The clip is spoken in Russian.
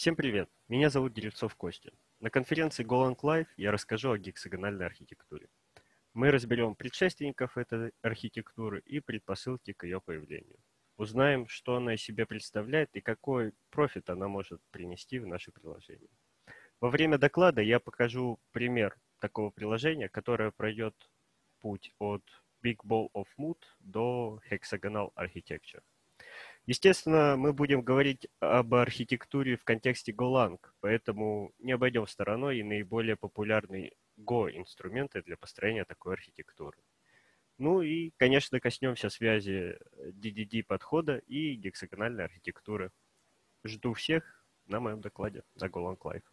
Всем привет! Меня зовут Деревцов Костя. На конференции Golang Live я расскажу о гексагональной архитектуре. Мы разберем предшественников этой архитектуры и предпосылки к ее появлению. Узнаем, что она из себя представляет и какой профит она может принести в наше приложение. Во время доклада я покажу пример такого приложения, которое пройдет путь от Big Ball of Mood до Hexagonal Architecture. Естественно, мы будем говорить об архитектуре в контексте Golang, поэтому не обойдем стороной и наиболее популярные Go-инструменты для построения такой архитектуры. Ну и, конечно, коснемся связи DDD-подхода и гексагональной архитектуры. Жду всех на моем докладе на Golang Live.